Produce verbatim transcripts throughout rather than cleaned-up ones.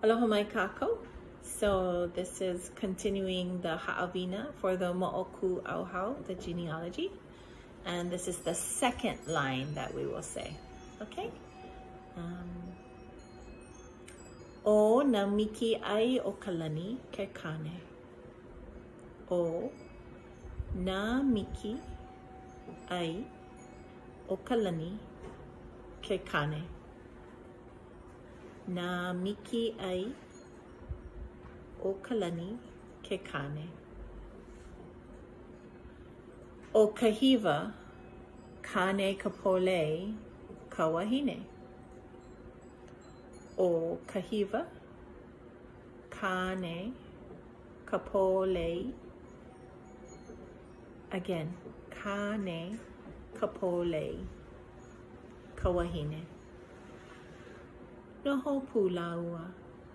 Aloha mai kākou. So this is continuing the ha'awina for the Moʻokūʻauhau, the genealogy. And this is the second line that we will say, okay? Um, o Namikiaiokalani ke kāne. O Namikiaiokalani ke kāne. Namikiaiokalani ke kāne. O Kahiwa Kānekapōlei ka wahine. O Kahiwa Kānekapōlei. Again, Kānekapōlei ka wahine. Noho pu lāua.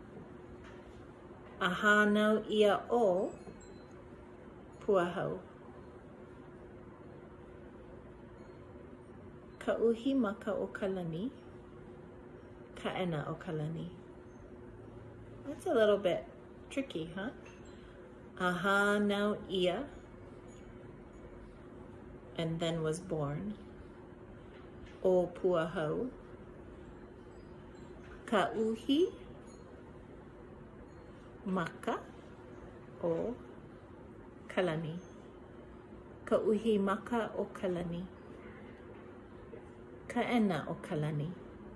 A hānau ia o Puahau. Kauhimakaokalani Kaenaokalani. That's a little bit tricky, huh? A hānau ia, and then was born. O Puahau. Kauhi maka o kalani. Kauhi maka o kalani. Kaenaokalani.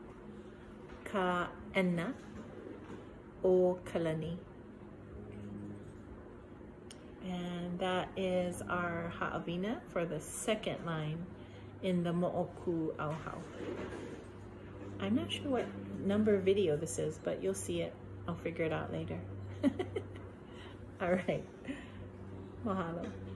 Kaena o kalani. And that is our ha'awina for the second line in the Moʻokūʻauhau. I'm not sure what number video this is, but you'll see it. I'll figure it out later. All right. Mahalo.